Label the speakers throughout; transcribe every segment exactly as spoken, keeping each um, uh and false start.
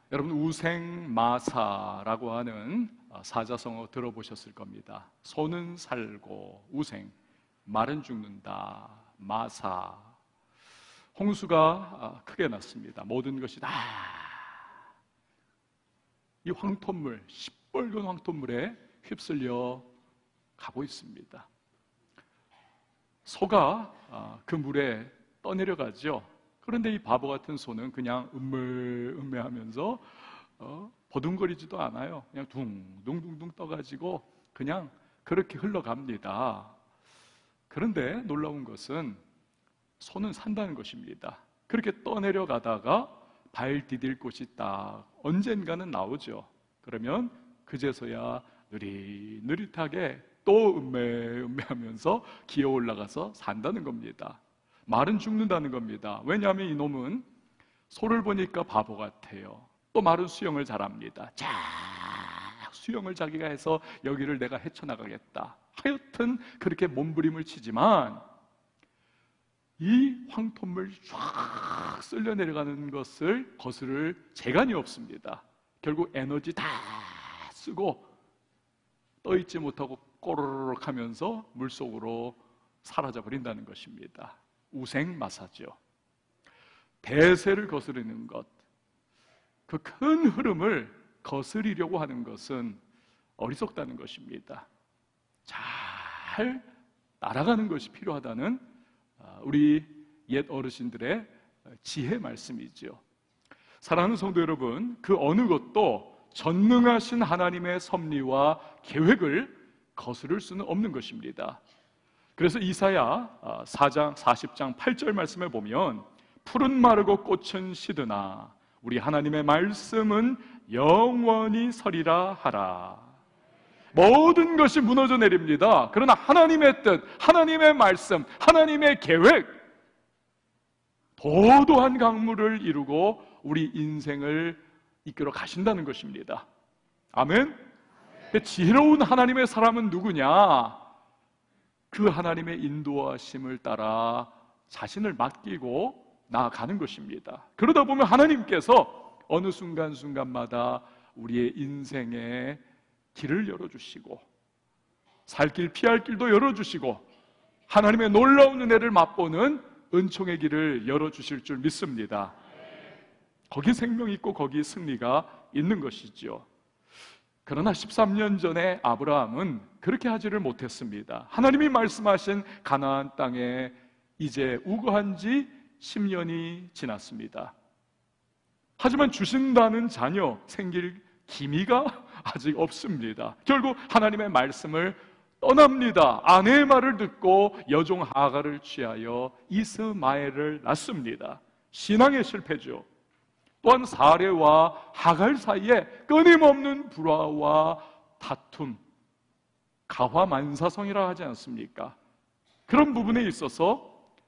Speaker 1: 여러분, 우생마사라고 하는 사자성어 들어보셨을 겁니다. 소는 살고 우생, 말은 죽는다, 마사. 홍수가 크게 났습니다. 모든 것이 다 이 황토물, 시뻘건 황토물에 휩쓸려 가고 있습니다. 소가 그 물에 떠내려가죠. 그런데 이 바보 같은 소는 그냥 음매음매하면서 어, 버둥거리지도 않아요. 그냥 둥둥둥둥 떠가지고 그냥 그렇게 흘러갑니다. 그런데 놀라운 것은 소는 산다는 것입니다. 그렇게 떠내려가다가 발 디딜 곳이 딱 언젠가는 나오죠. 그러면 그제서야 느릿느릿하게 또 음매음매하면서 기어 올라가서 산다는 겁니다. 말은 죽는다는 겁니다. 왜냐하면 이놈은 소를 보니까 바보 같아요. 또 말은 수영을 잘합니다. 자, 수영을 자기가 해서 여기를 내가 헤쳐나가겠다. 하여튼 그렇게 몸부림을 치지만 이 황토물 쫙 쓸려 내려가는 것을 거스를 재간이 없습니다. 결국 에너지 다 쓰고 떠있지 못하고 꼬르륵 하면서 물속으로 사라져 버린다는 것입니다. 우생마사죠. 대세를 거스르는 것, 그 큰 흐름을 거스리려고 하는 것은 어리석다는 것입니다. 잘 날아가는 것이 필요하다는 우리 옛 어르신들의 지혜 말씀이죠. 사랑하는 성도 여러분, 그 어느 것도 전능하신 하나님의 섭리와 계획을 거스를 수는 없는 것입니다. 그래서 이사야 사 장 사십 장 팔 절 말씀에 보면 풀은 마르고 꽃은 시드나 우리 하나님의 말씀은 영원히 서리라 하라. 모든 것이 무너져 내립니다. 그러나 하나님의 뜻, 하나님의 말씀, 하나님의 계획, 도도한 강물을 이루고 우리 인생을 이끌어 가신다는 것입니다. 아멘. 지혜로운 하나님의 사람은 누구냐? 그 하나님의 인도하심을 따라 자신을 맡기고 나아가는 것입니다. 그러다 보면 하나님께서 어느 순간순간마다 우리의 인생에 길을 열어주시고 살 길 피할 길도 열어주시고 하나님의 놀라운 은혜를 맛보는 은총의 길을 열어주실 줄 믿습니다. 거기 생명이 있고 거기 승리가 있는 것이죠. 그러나 십삼 년 전에 아브라함은 그렇게 하지를 못했습니다. 하나님이 말씀하신 가나안 땅에 이제 우거한 지 십 년이 지났습니다. 하지만 주신다는 자녀 생길 기미가 아직 없습니다. 결국 하나님의 말씀을 떠납니다. 아내의 말을 듣고 여종 하갈을 취하여 이스마엘을 낳습니다. 신앙의 실패죠. 또한 사레와 하갈 사이에 끊임없는 불화와 다툼, 가화만사성이라 하지 않습니까? 그런 부분에 있어서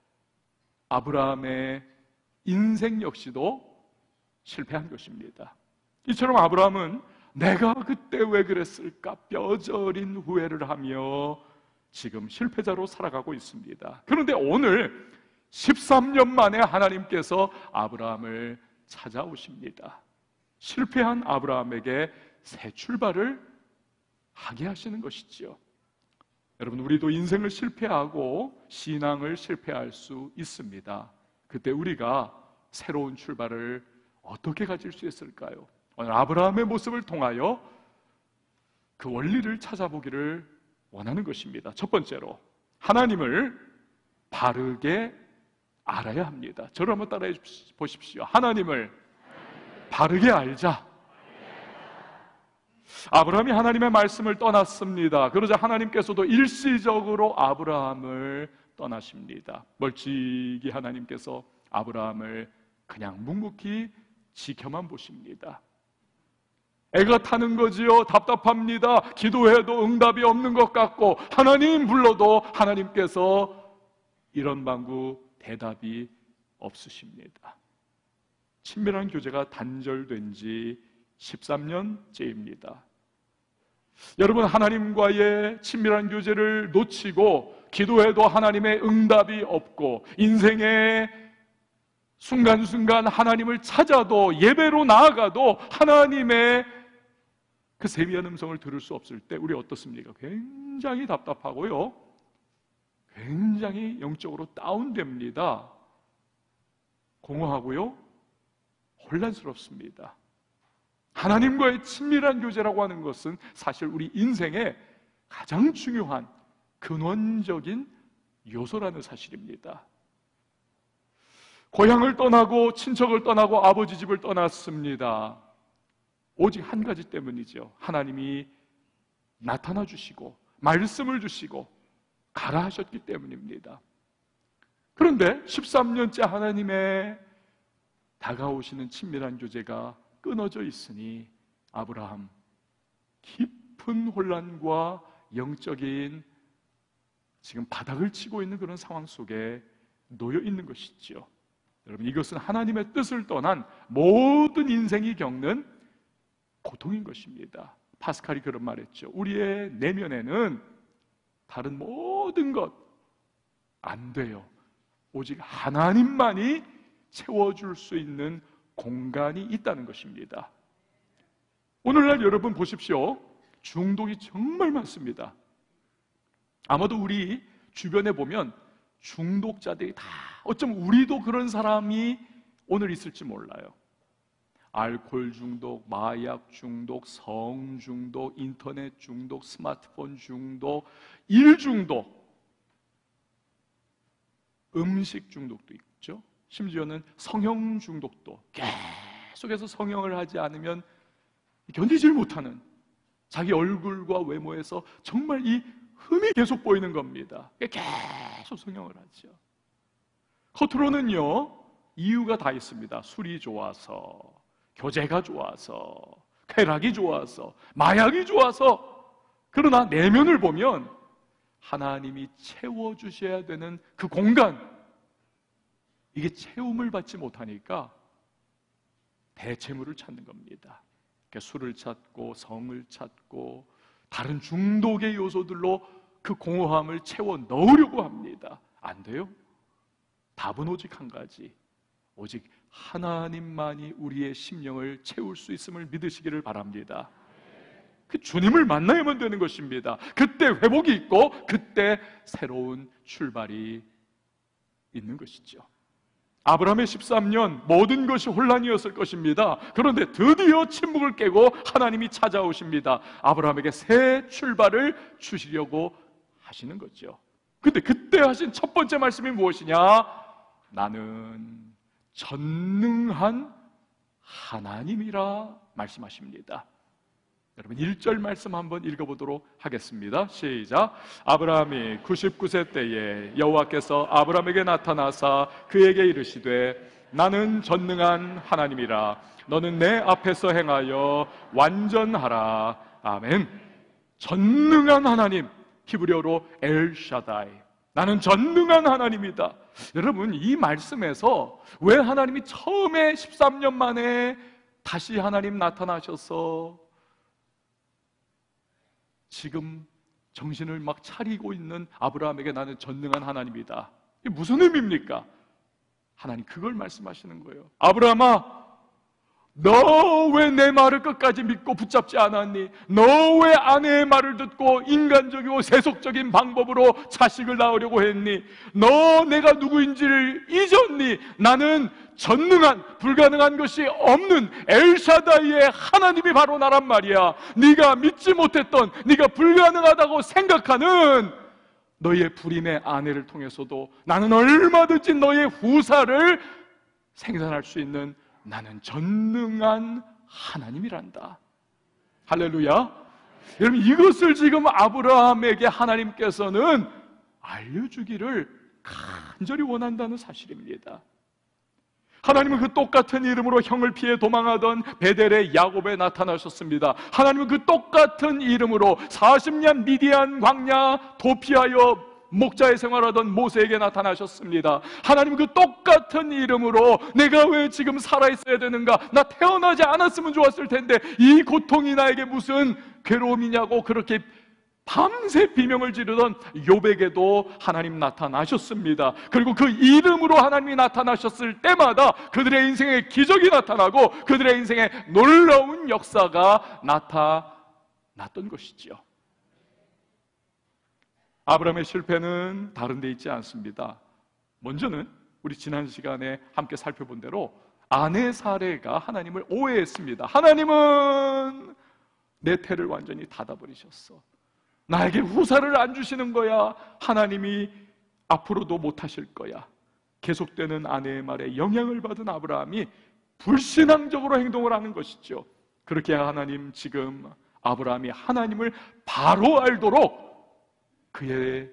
Speaker 1: 아브라함의 인생 역시도 실패한 것입니다. 이처럼 아브라함은 내가 그때 왜 그랬을까 뼈저린 후회를 하며 지금 실패자로 살아가고 있습니다. 그런데 오늘 십삼 년 만에 하나님께서 아브라함을 찾아오십니다. 실패한 아브라함에게 새 출발을 하게 하시는 것이지요. 여러분, 우리도 인생을 실패하고 신앙을 실패할 수 있습니다. 그때 우리가 새로운 출발을 어떻게 가질 수 있을까요? 오늘 아브라함의 모습을 통하여 그 원리를 찾아보기를 원하는 것입니다. 첫 번째로 하나님을 바르게 알아야 합니다. 저를 한번 따라해 보십시오. 하나님을 바르게 알자. 아브라함이 하나님의 말씀을 떠났습니다. 그러자 하나님께서도 일시적으로 아브라함을 떠나십니다. 멀찍이 하나님께서 아브라함을 그냥 묵묵히 지켜만 보십니다. 애가 타는 거지요. 답답합니다. 기도해도 응답이 없는 것 같고 하나님 불러도 하나님께서 이런 방구 대답이 없으십니다. 친밀한 교제가 단절된 지 십삼 년째입니다. 여러분, 하나님과의 친밀한 교제를 놓치고 기도해도 하나님의 응답이 없고 인생에 순간순간 하나님을 찾아도 예배로 나아가도 하나님의 그 세미한 음성을 들을 수 없을 때 우리 어떻습니까? 굉장히 답답하고요, 굉장히 영적으로 다운됩니다. 공허하고요, 혼란스럽습니다. 하나님과의 친밀한 교제라고 하는 것은 사실 우리 인생의 가장 중요한 근원적인 요소라는 사실입니다. 고향을 떠나고 친척을 떠나고 아버지 집을 떠났습니다. 오직 한 가지 때문이죠. 하나님이 나타나 주시고 말씀을 주시고 가라 하셨기 때문입니다. 그런데 십삼 년째 하나님의 다가오시는 친밀한 교제가 끊어져 있으니 아브라함 깊은 혼란과 영적인 지금 바닥을 치고 있는 그런 상황 속에 놓여 있는 것이죠. 여러분, 이것은 하나님의 뜻을 떠난 모든 인생이 겪는 고통인 것입니다. 파스칼이 그런 말했죠. 우리의 내면에는 다른 모든 것 안 돼요. 오직 하나님만이 채워줄 수 있는 공간이 있다는 것입니다. 오늘날 여러분 보십시오. 중독이 정말 많습니다. 아마도 우리 주변에 보면 중독자들이 다, 어쩌면 우리도 그런 사람이 오늘 있을지 몰라요. 알코올 중독, 마약 중독, 성 중독, 인터넷 중독, 스마트폰 중독, 일 중독, 음식 중독도 있죠. 심지어는 성형 중독도, 계속해서 성형을 하지 않으면 견디질 못하는, 자기 얼굴과 외모에서 정말 이 흠이 계속 보이는 겁니다. 계속 성형을 하죠. 겉으로는요, 이유가 다 있습니다. 술이 좋아서, 교제가 좋아서, 쾌락이 좋아서, 마약이 좋아서. 그러나 내면을 보면 하나님이 채워주셔야 되는 그 공간, 이게 채움을 받지 못하니까 대체물을 찾는 겁니다. 그러니까 술을 찾고 성을 찾고 다른 중독의 요소들로 그 공허함을 채워 넣으려고 합니다. 안 돼요. 답은 오직 한 가지, 오직 하나님만이 우리의 심령을 채울 수 있음을 믿으시기를 바랍니다. 그 주님을 만나야만 되는 것입니다. 그때 회복이 있고 그때 새로운 출발이 있는 것이죠. 아브라함의 십삼 년 모든 것이 혼란이었을 것입니다. 그런데 드디어 침묵을 깨고 하나님이 찾아오십니다. 아브라함에게 새 출발을 주시려고 하시는 거죠. 근데 그때 하신 첫 번째 말씀이 무엇이냐? 나는 전능한 하나님이라 말씀하십니다. 여러분, 일 절 말씀 한번 읽어보도록 하겠습니다. 시작. 아브라함이 구십구 세 때에 여호와께서 아브라함에게 나타나사 그에게 이르시되 나는 전능한 하나님이라 너는 내 앞에서 행하여 완전하라. 아멘. 전능한 하나님, 히브리어로 엘샤다이, 나는 전능한 하나님이다. 여러분, 이 말씀에서 왜 하나님이 처음에 십삼 년 만에 다시 하나님 나타나셔서 지금 정신을 막 차리고 있는 아브라함에게 나는 전능한 하나님이다, 이게 무슨 의미입니까? 하나님 그걸 말씀하시는 거예요. 아브라함아, 너 왜 내 말을 끝까지 믿고 붙잡지 않았니? 너 왜 아내의 말을 듣고 인간적이고 세속적인 방법으로 자식을 낳으려고 했니? 너 내가 누구인지를 잊었니? 나는 전능한, 불가능한 것이 없는 엘샤다이의 하나님이 바로 나란 말이야. 네가 믿지 못했던, 네가 불가능하다고 생각하는 너의 불임의 아내를 통해서도 나는 얼마든지 너의 후사를 생산할 수 있는, 나는 전능한 하나님이란다. 할렐루야. 여러분, 이것을 지금 아브라함에게 하나님께서는 알려주기를 간절히 원한다는 사실입니다. 하나님은 그 똑같은 이름으로 형을 피해 도망하던 베델의 야곱에 나타나셨습니다. 하나님은 그 똑같은 이름으로 사십 년 미디안 광야 도피하여 목자의 생활하던 모세에게 나타나셨습니다. 하나님은 그 똑같은 이름으로 내가 왜 지금 살아있어야 되는가? 나 태어나지 않았으면 좋았을 텐데 이 고통이 나에게 무슨 괴로움이냐고 그렇게 밤새 비명을 지르던 욥에게도 하나님 나타나셨습니다. 그리고 그 이름으로 하나님이 나타나셨을 때마다 그들의 인생에 기적이 나타나고 그들의 인생에 놀라운 역사가 나타났던 것이지요. 아브라함의 실패는 다른 데 있지 않습니다. 먼저는 우리 지난 시간에 함께 살펴본 대로 아내 사레가 하나님을 오해했습니다. 하나님은 내 태를 완전히 닫아버리셨어. 나에게 후사를 안 주시는 거야. 하나님이 앞으로도 못하실 거야. 계속되는 아내의 말에 영향을 받은 아브라함이 불신앙적으로 행동을 하는 것이죠. 그렇게 하나님 지금 아브라함이 하나님을 바로 알도록 그의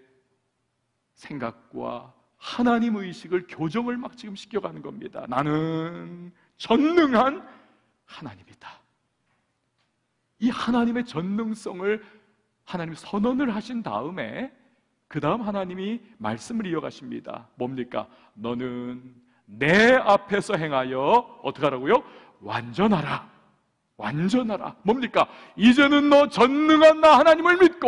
Speaker 1: 생각과 하나님 의식을 교정을 막 지금 시켜가는 겁니다. 나는 전능한 하나님이다. 이 하나님의 전능성을 하나님이 선언을 하신 다음에 그 다음 하나님이 말씀을 이어가십니다. 뭡니까? 너는 내 앞에서 행하여 어떻게 하라고요? 완전하라. 완전하라. 뭡니까? 이제는 너 전능한 나 하나님을 믿고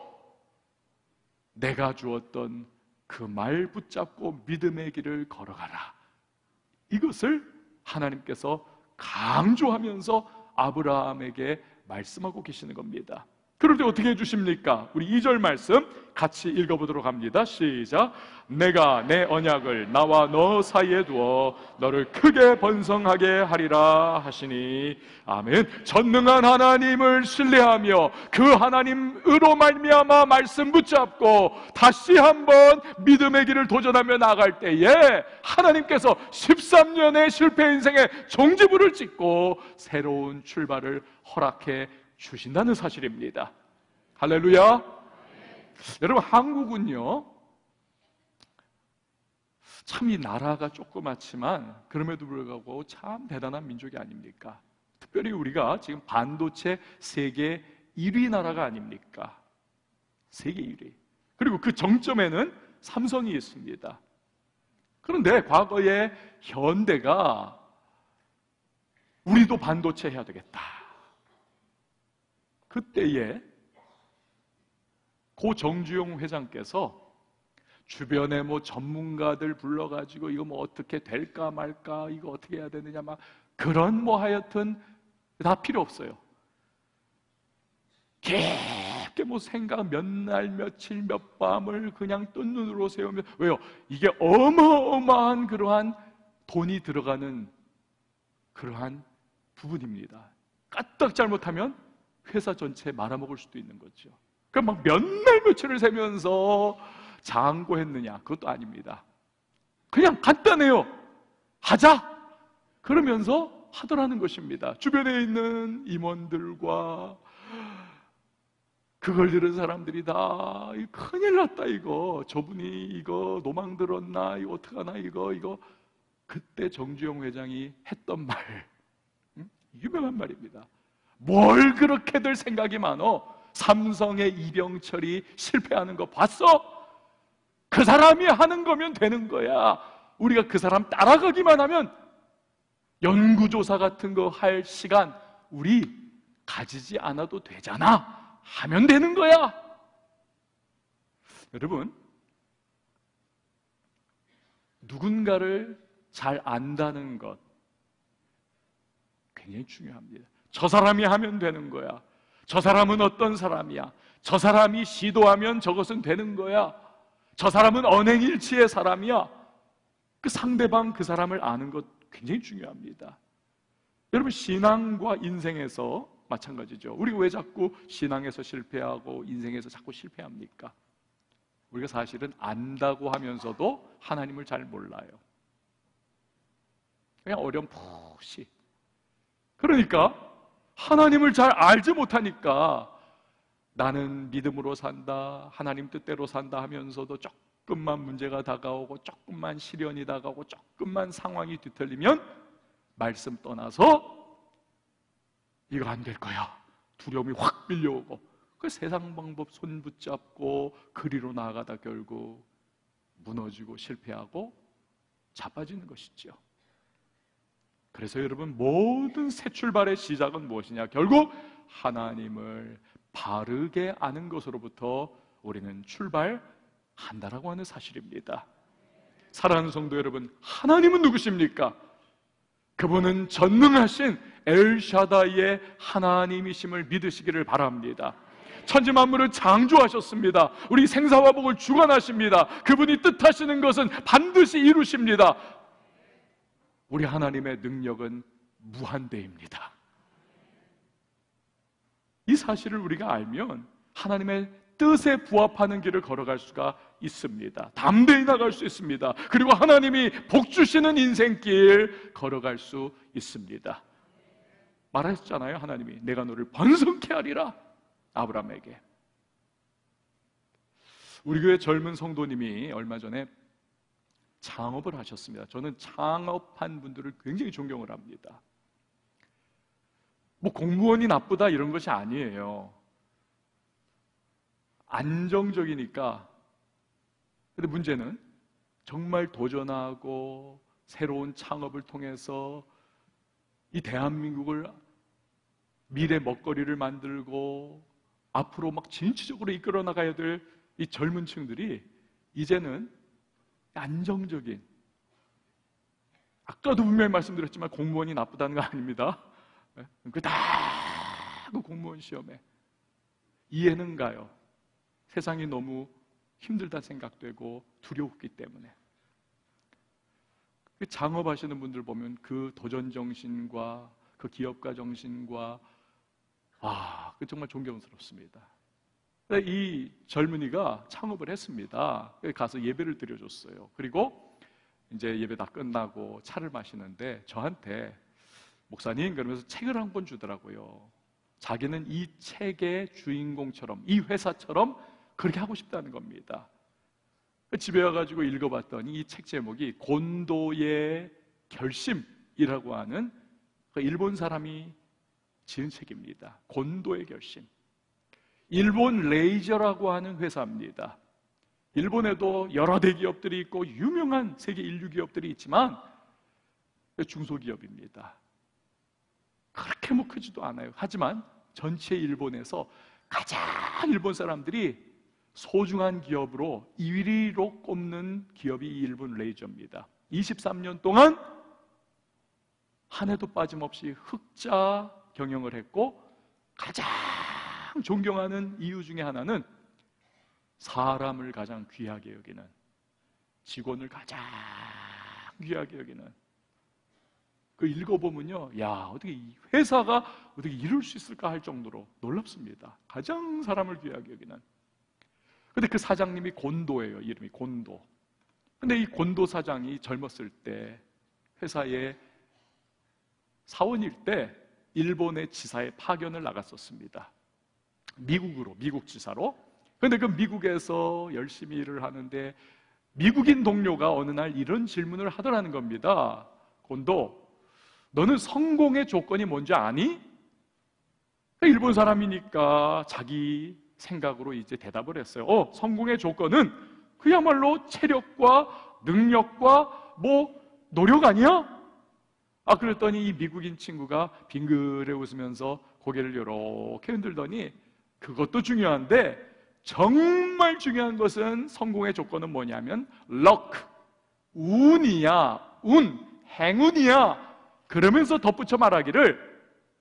Speaker 1: 내가 주었던 그 말 붙잡고 믿음의 길을 걸어가라. 이것을 하나님께서 강조하면서 아브라함에게 말씀하고 계시는 겁니다. 그럴 때 어떻게 해주십니까? 우리 이 절 말씀 같이 읽어보도록 합니다. 시작. 내가 내 언약을 나와 너 사이에 두어 너를 크게 번성하게 하리라 하시니. 아멘. 전능한 하나님을 신뢰하며 그 하나님으로 말미암아 말씀 붙잡고 다시 한번 믿음의 길을 도전하며 나아갈 때에 하나님께서 십삼 년의 실패 인생에 종지부를 찍고 새로운 출발을 허락해 주신다는 사실입니다. 할렐루야. 네. 여러분, 한국은요 참 이 나라가 조그맣지만 그럼에도 불구하고 참 대단한 민족이 아닙니까? 특별히 우리가 지금 반도체 세계 일 위 나라가 아닙니까? 세계 일 위. 그리고 그 정점에는 삼성이 있습니다. 그런데 과거에 현대가 우리도 반도체 해야 되겠다. 그때에 고 정주영 회장께서 주변에 뭐 전문가들 불러가지고 이거 뭐 어떻게 될까 말까, 이거 어떻게 해야 되느냐, 막 그런 뭐 하여튼 다 필요 없어요. 깊게 뭐 생각 몇 날 며칠 몇 밤을 그냥 뜬 눈으로 세우며, 왜요? 이게 어마어마한 그러한 돈이 들어가는 그러한 부분입니다. 까딱 잘못하면 회사 전체에 말아먹을 수도 있는 거죠. 그럼 막 몇 날 며칠을 세면서 장고했느냐? 그것도 아닙니다. 그냥 간단해요. 하자! 그러면서 하더라는 것입니다. 주변에 있는 임원들과 그걸 들은 사람들이 다 큰일 났다 이거. 저분이 이거 노망 들었나? 이거 어떡하나 이거 이거. 그때 정주영 회장이 했던 말, 유명한 말입니다. 뭘 그렇게들 생각이 많어? 삼성의 이병철이 실패하는 거 봤어? 그 사람이 하는 거면 되는 거야. 우리가 그 사람 따라가기만 하면 연구조사 같은 거 할 시간 우리 가지지 않아도 되잖아. 하면 되는 거야. 여러분, 누군가를 잘 안다는 것 굉장히 중요합니다. 저 사람이 하면 되는 거야. 저 사람은 어떤 사람이야. 저 사람이 시도하면 저것은 되는 거야. 저 사람은 언행일치의 사람이야. 그 상대방 그 사람을 아는 것 굉장히 중요합니다. 여러분, 신앙과 인생에서 마찬가지죠. 우리가 왜 자꾸 신앙에서 실패하고 인생에서 자꾸 실패합니까? 우리가 사실은 안다고 하면서도 하나님을 잘 몰라요. 그냥 어렴풋이. 그러니까 하나님을 잘 알지 못하니까 나는 믿음으로 산다, 하나님 뜻대로 산다 하면서도 조금만 문제가 다가오고 조금만 시련이 다가오고 조금만 상황이 뒤틀리면 말씀 떠나서 이거 안 될 거야. 두려움이 확 밀려오고 그 세상 방법 손 붙잡고 그리로 나아가다 결국 무너지고 실패하고 자빠지는 것이죠. 그래서 여러분, 모든 새 출발의 시작은 무엇이냐? 결국 하나님을 바르게 아는 것으로부터 우리는 출발한다라고 하는 사실입니다. 사랑하는 성도 여러분, 하나님은 누구십니까? 그분은 전능하신 엘샤다이의 하나님이심을 믿으시기를 바랍니다. 천지 만물을 창조하셨습니다. 우리 생사와 복을 주관하십니다. 그분이 뜻하시는 것은 반드시 이루십니다. 우리 하나님의 능력은 무한대입니다. 이 사실을 우리가 알면 하나님의 뜻에 부합하는 길을 걸어갈 수가 있습니다. 담대히 나갈 수 있습니다. 그리고 하나님이 복 주시는 인생길 걸어갈 수 있습니다. 말하셨잖아요. 하나님이 내가 너를 번성케 하리라, 아브라함에게. 우리 교회 젊은 성도님이 얼마 전에 창업을 하셨습니다. 저는 창업한 분들을 굉장히 존경을 합니다. 뭐 공무원이 나쁘다 이런 것이 아니에요. 안정적이니까. 근데 문제는 정말 도전하고 새로운 창업을 통해서 이 대한민국을 미래 먹거리를 만들고 앞으로 막 진취적으로 이끌어 나가야 될 이 젊은 층들이 이제는 안정적인, 아까도 분명히 말씀드렸지만 공무원이 나쁘다는 거 아닙니다. 그 다 그 공무원 시험에 이해는 가요. 세상이 너무 힘들다 생각되고 두려웠기 때문에. 창업하시는 분들 보면 그 도전 정신과 그 기업가 정신과, 와, 그 정말 존경스럽습니다. 이 젊은이가 창업을 했습니다. 가서 예배를 드려줬어요. 그리고 이제 예배 다 끝나고 차를 마시는데 저한테, 목사님, 그러면서 책을 한 권 주더라고요. 자기는 이 책의 주인공처럼, 이 회사처럼 그렇게 하고 싶다는 겁니다. 집에 와가지고 읽어봤더니 이 책 제목이 곤도의 결심이라고 하는 그 일본 사람이 지은 책입니다. 곤도의 결심. 일본 레이저라고 하는 회사입니다. 일본에도 여러 대기업들이 있고 유명한 세계 인류 기업들이 있지만 중소기업입니다. 그렇게 뭐 크지도 않아요. 하지만 전체 일본에서 가장 일본 사람들이 소중한 기업으로 일 위로 꼽는 기업이 이 일본 레이저입니다. 이십삼 년 동안 한 해도 빠짐없이 흑자 경영을 했고, 가장 존경하는 이유 중에 하나는 사람을 가장 귀하게 여기는, 직원을 가장 귀하게 여기는. 그 읽어보면요, 야, 어떻게 이 회사가 어떻게 이룰 수 있을까 할 정도로 놀랍습니다. 가장 사람을 귀하게 여기는. 근데 그 사장님이 곤도예요. 이름이 곤도. 근데 이 곤도 사장이 젊었을 때 회사에 사원일 때 일본의 지사에 파견을 나갔었습니다. 미국으로, 미국 지사로. 근데 그 미국에서 열심히 일을 하는데 미국인 동료가 어느 날 이런 질문을 하더라는 겁니다. 곤도, 너는 성공의 조건이 뭔지 아니? 일본 사람이니까 자기 생각으로 이제 대답을 했어요. 어, 성공의 조건은 그야말로 체력과 능력과 뭐 노력 아니야? 아, 그랬더니 이 미국인 친구가 빙그레 웃으면서 고개를 이렇게 흔들더니, 그것도 중요한데 정말 중요한 것은, 성공의 조건은 뭐냐면 luck, 운이야, 운, 행운이야. 그러면서 덧붙여 말하기를,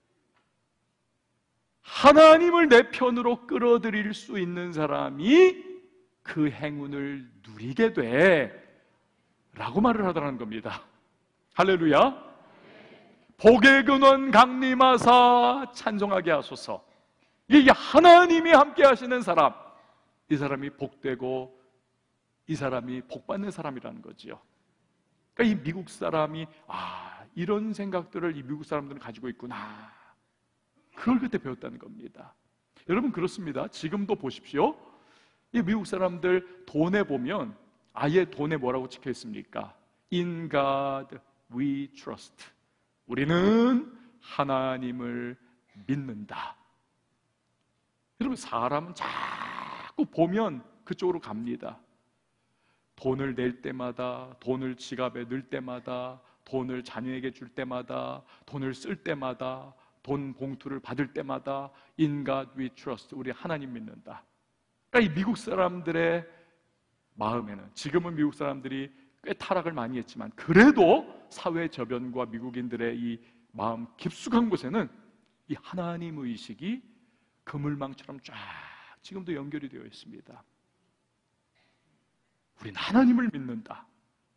Speaker 1: 하나님을 내 편으로 끌어들일 수 있는 사람이 그 행운을 누리게 돼 라고 말을 하더라는 겁니다. 할렐루야. 복의 근원 강림하사 찬송하게 하소서. 이게 하나님이 함께 하시는 사람, 이 사람이 복되고 이 사람이 복받는 사람이라는 거지요. 그러니까 이 미국 사람이, 아, 이런 생각들을 이 미국 사람들은 가지고 있구나, 그걸 그때 배웠다는 겁니다. 여러분, 그렇습니다. 지금도 보십시오. 이 미국 사람들 돈에 보면 아예 돈에 뭐라고 찍혀 있습니까? In God we trust. 우리는 하나님을 믿는다. 여러분, 사람은 자꾸 보면 그쪽으로 갑니다. 돈을 낼 때마다, 돈을 지갑에 넣을 때마다, 돈을 자녀에게 줄 때마다, 돈을 쓸 때마다 돈 봉투를 받을 때마다 In God we trust, 우리 하나님 믿는다. 그러니까 이 미국 사람들의 마음에는, 지금은 미국 사람들이 꽤 타락을 많이 했지만 그래도 사회 저변과 미국인들의 이 마음 깊숙한 곳에는 이 하나님 의식이 그물망처럼 쫙 지금도 연결이 되어 있습니다. 우린 하나님을 믿는다.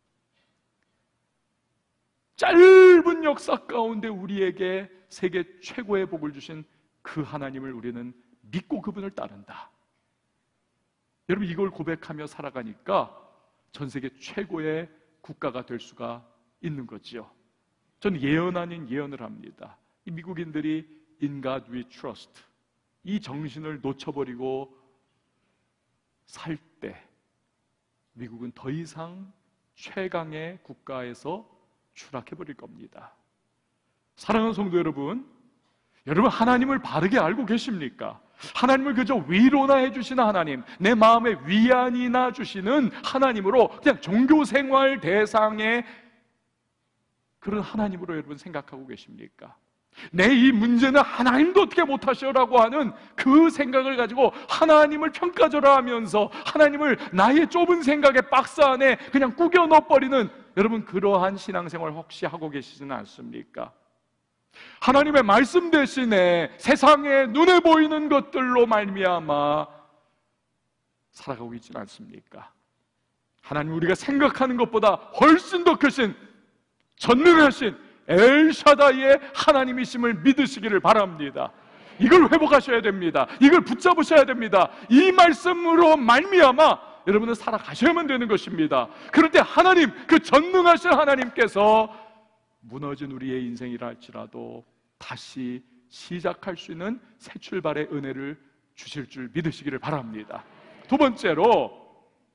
Speaker 1: 짧은 역사 가운데 우리에게 세계 최고의 복을 주신 그 하나님을 우리는 믿고 그분을 따른다. 여러분, 이걸 고백하며 살아가니까 전 세계 최고의 국가가 될 수가 있는 거지요. 저는 예언 아닌 예언을 합니다. 이 미국인들이 In God we trust, 이 정신을 놓쳐버리고 살 때 미국은 더 이상 최강의 국가에서 추락해버릴 겁니다. 사랑하는 성도 여러분, 여러분 하나님을 바르게 알고 계십니까? 하나님을 그저 위로나 해주시는 하나님, 내 마음에 위안이나 주시는 하나님으로, 그냥 종교생활 대상의 그런 하나님으로 여러분 생각하고 계십니까? 내 이 문제는 하나님도 어떻게 못하셔라고 하는 그 생각을 가지고 하나님을 평가절하 하면서 하나님을 나의 좁은 생각의 박스 안에 그냥 꾸겨 넣어버리는 여러분, 그러한 신앙생활 혹시 하고 계시지는 않습니까? 하나님의 말씀 대신에 세상에 눈에 보이는 것들로 말미암아 살아가고 있지는 않습니까? 하나님, 우리가 생각하는 것보다 훨씬 더 크신 전능하신 엘샤다이의 하나님이심을 믿으시기를 바랍니다. 이걸 회복하셔야 됩니다. 이걸 붙잡으셔야 됩니다. 이 말씀으로 말미암아 여러분은 살아가셔야만 되는 것입니다. 그럴 때 하나님, 그 전능하신 하나님께서 무너진 우리의 인생이라 할지라도 다시 시작할 수 있는 새 출발의 은혜를 주실 줄 믿으시기를 바랍니다. 두 번째로,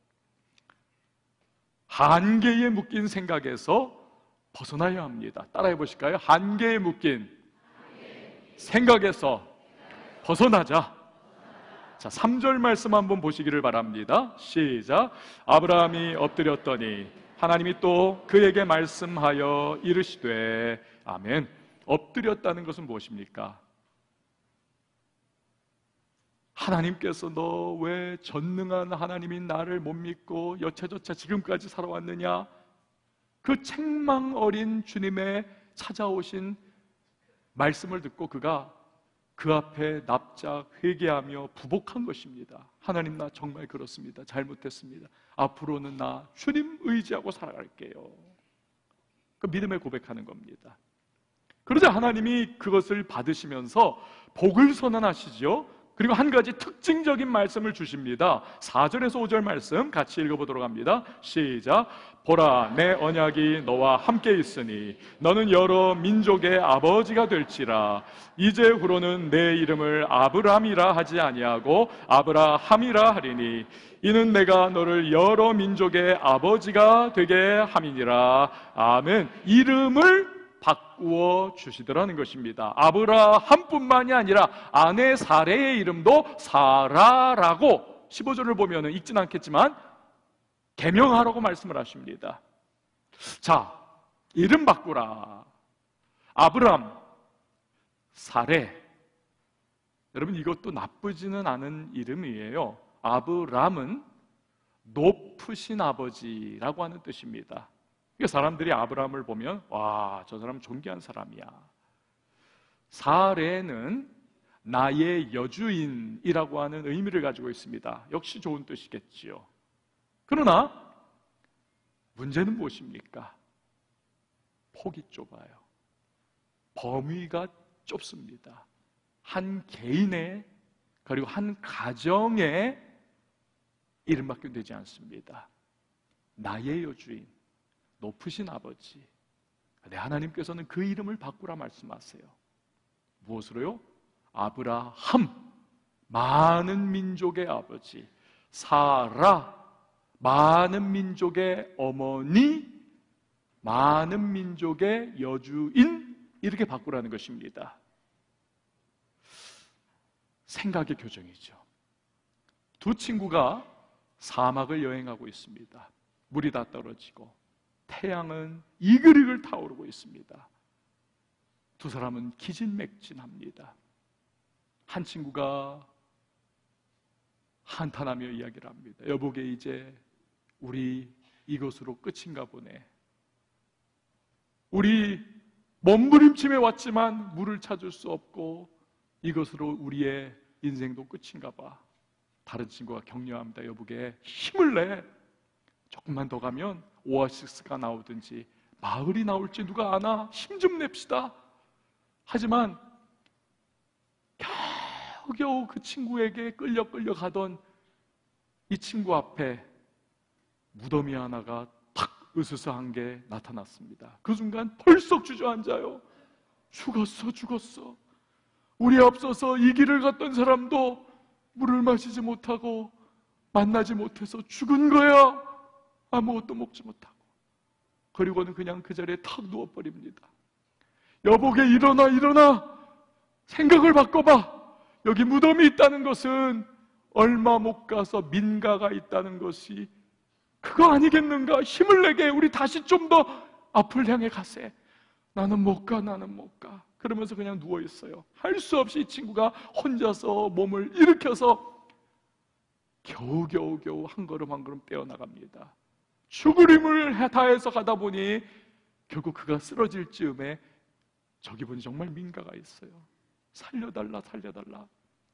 Speaker 1: 한계에 묶인 생각에서 벗어나야 합니다. 따라해 보실까요? 한계에 묶인 생각에서 벗어나자. 자, 삼 절 말씀 한번 보시기를 바랍니다. 시작. 아브라함이 엎드렸더니 하나님이 또 그에게 말씀하여 이르시되. 아멘. 엎드렸다는 것은 무엇입니까? 하나님께서 너 왜 전능한 하나님인 나를 못 믿고 여차저차 지금까지 살아왔느냐? 그 책망 어린 주님의 찾아오신 말씀을 듣고 그가 그 앞에 납작 회개하며 부복한 것입니다. 하나님, 나 정말 그렇습니다. 잘못했습니다. 앞으로는 나 주님 의지하고 살아갈게요. 그 믿음을 고백하는 겁니다. 그러자 하나님이 그것을 받으시면서 복을 선언하시죠. 그리고 한 가지 특징적인 말씀을 주십니다. 사 절에서 오 절 말씀 같이 읽어보도록 합니다. 시작. 보라, 내 언약이 너와 함께 있으니 너는 여러 민족의 아버지가 될지라. 이제 후로는 내 이름을 아브람이라 하지 아니하고 아브라함이라 하리니 이는 내가 너를 여러 민족의 아버지가 되게 함이니라. 아멘. 이름을 바꾸어 주시더라는 것입니다. 아브라함뿐만이 아니라 아내 사레의 이름도 사라라고 십오 절을 보면 읽진 않겠지만 계명하라고 말씀을 하십니다. 자, 이름 바꾸라. 아브람, 사레. 여러분, 이것도 나쁘지는 않은 이름이에요. 아브람은 높으신 아버지라고 하는 뜻입니다. 사람들이 아브라함을 보면 와, 저 사람 존귀한 사람이야. 사레는 나의 여주인이라고 하는 의미를 가지고 있습니다. 역시 좋은 뜻이겠지요. 그러나 문제는 무엇입니까? 폭이 좁아요. 범위가 좁습니다. 한 개인의, 그리고 한 가정의 이름밖에 되지 않습니다. 나의 여주인, 높으신 아버지. 네, 하나님께서는 그 이름을 바꾸라 말씀하세요. 무엇으로요? 아브라함, 많은 민족의 아버지. 사라, 많은 민족의 어머니, 많은 민족의 여주인. 이렇게 바꾸라는 것입니다. 생각의 교정이죠. 두 친구가 사막을 여행하고 있습니다. 물이 다 떨어지고 태양은 이글이글 타오르고 있습니다. 두 사람은 기진맥진합니다. 한 친구가 한탄하며 이야기를 합니다. 여보게, 이제 우리 이것으로 끝인가 보네. 우리 몸부림침해 왔지만 물을 찾을 수 없고 이것으로 우리의 인생도 끝인가 봐. 다른 친구가 격려합니다. 여보게, 힘을 내. 조금만 더 가면 오아시스가 나오든지 마을이 나올지 누가 아나? 힘 좀 냅시다. 하지만 겨우겨우 그 친구에게 끌려 끌려 가던 이 친구 앞에 무덤이 하나가 탁 으스스한 게 나타났습니다. 그 순간 벌썩 주저앉아요. 죽었어, 죽었어. 우리 앞서서 이 길을 갔던 사람도 물을 마시지 못하고 만나지 못해서 죽은 거야. 아무것도 먹지 못하고. 그리고는 그냥 그 자리에 탁 누워버립니다. 여보게, 일어나, 일어나. 생각을 바꿔봐. 여기 무덤이 있다는 것은 얼마 못 가서 민가가 있다는 것이 그거 아니겠는가? 힘을 내게. 우리 다시 좀 더 앞을 향해 가세. 나는 못 가, 나는 못 가. 그러면서 그냥 누워 있어요. 할 수 없이 이 친구가 혼자서 몸을 일으켜서 겨우겨우 겨우 한 걸음 한 걸음 떼어나갑니다. 죽을 힘을 다해서 가다 보니 결국 그가 쓰러질 즈음에 저기 보니 정말 민가가 있어요. 살려달라, 살려달라.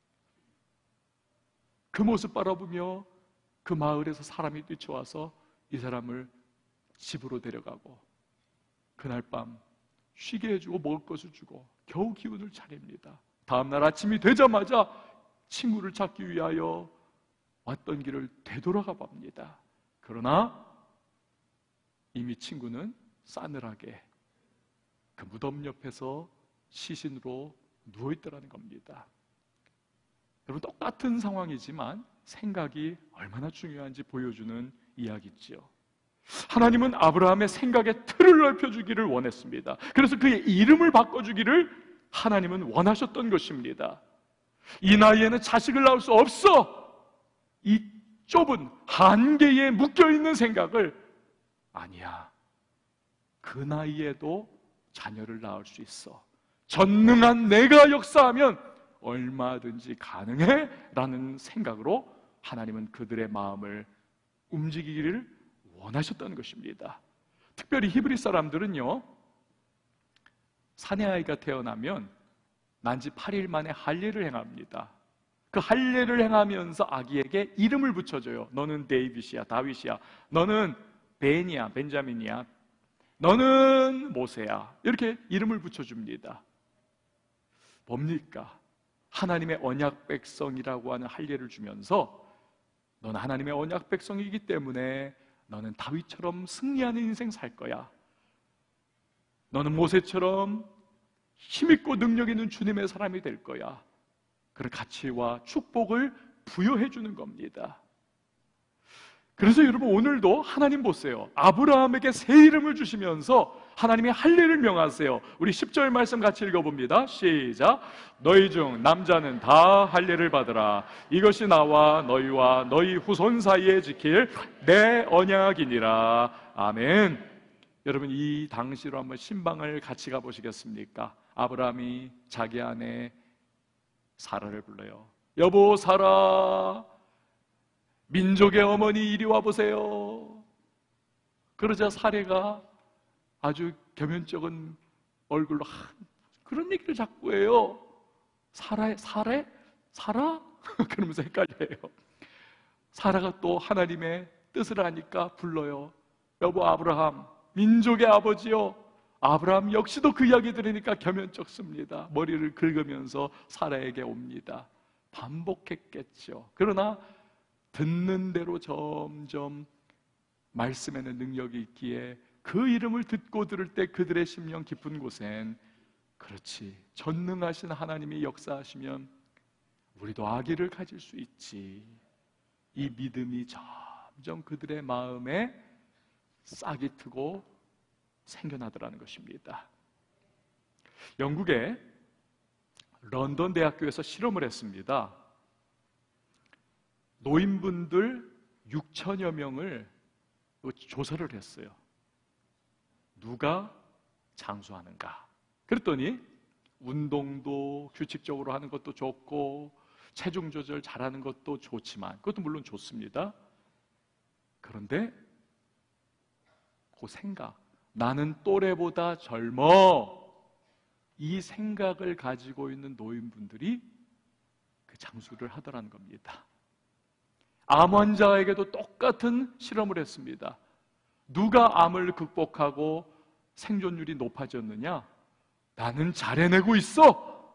Speaker 1: 그 모습 바라보며 그 마을에서 사람이 뛰쳐와서 이 사람을 집으로 데려가고 그날 밤 쉬게 해주고 먹을 것을 주고 겨우 기운을 차립니다. 다음날 아침이 되자마자 친구를 찾기 위하여 왔던 길을 되돌아가 봅니다. 그러나 이미 친구는 싸늘하게 그 무덤 옆에서 시신으로 누워있더라는 겁니다. 여러분, 똑같은 상황이지만 생각이 얼마나 중요한지 보여주는 이야기지요. 하나님은 아브라함의 생각의 틀을 넓혀주기를 원했습니다. 그래서 그의 이름을 바꿔주기를 하나님은 원하셨던 것입니다. 이 나이에는 자식을 낳을 수 없어. 이 좁은 한계에 묶여있는 생각을 아니야, 그 나이에도 자녀를 낳을 수 있어. 전능한 내가 역사하면 얼마든지 가능해 라는 생각으로 하나님은 그들의 마음을 움직이기를 원하셨다는 것입니다. 특별히 히브리 사람들은요, 사내아이가 태어나면 난지 팔 일 만에 할례를 행합니다. 그 할례를 행하면서 아기에게 이름을 붙여줘요. 너는 데이빗이야, 다윗이야. 너는 벤이야, 벤자민이야. 너는 모세야. 이렇게 이름을 붙여줍니다. 뭡니까? 하나님의 언약 백성이라고 하는 할례를 주면서 너는 하나님의 언약 백성이기 때문에 너는 다윗처럼 승리하는 인생 살 거야. 너는 모세처럼 힘있고 능력 있는 주님의 사람이 될 거야. 그런 가치와 축복을 부여해 주는 겁니다. 그래서 여러분, 오늘도 하나님 보세요. 아브라함에게 새 이름을 주시면서 하나님이 할례를 명하세요. 우리 십 절 말씀 같이 읽어봅니다. 시작. 너희 중 남자는 다 할례를 받으라. 이것이 나와 너희와 너희 후손 사이에 지킬 내 언약이니라. 아멘. 여러분, 이 당시로 한번 신방을 같이 가보시겠습니까? 아브라함이 자기 아내 사라를 불러요. 여보 사라, 민족의 어머니 이리 와보세요. 그러자 사례가 아주 겸연쩍은 얼굴로 한 그런 얘기를 자꾸 해요. 사라, 사례? 사라? 그러면서 헷갈려요. 사라가 또 하나님의 뜻을 아니까 불러요. 여보 아브라함, 민족의 아버지요. 아브라함 역시도 그 이야기 들으니까 겸연쩍습니다. 머리를 긁으면서 사라에게 옵니다. 반복했겠죠. 그러나 듣는 대로 점점 말씀에는 능력이 있기에 그 이름을 듣고 들을 때 그들의 심령 깊은 곳엔 그렇지, 전능하신 하나님이 역사하시면 우리도 아기를 가질 수 있지, 이 믿음이 점점 그들의 마음에 싹이 트고 생겨나더라는 것입니다. 영국의 런던 대학교에서 실험을 했습니다. 노인분들 육천여 명을 조사를 했어요. 누가 장수하는가? 그랬더니 운동도 규칙적으로 하는 것도 좋고 체중 조절 잘하는 것도 좋지만, 그것도 물론 좋습니다. 그런데 그 생각, 나는 또래보다 젊어, 이 생각을 가지고 있는 노인분들이 그 장수를 하더라는 겁니다. 암 환자에게도 똑같은 실험을 했습니다. 누가 암을 극복하고 생존율이 높아졌느냐? 나는 잘 해내고 있어!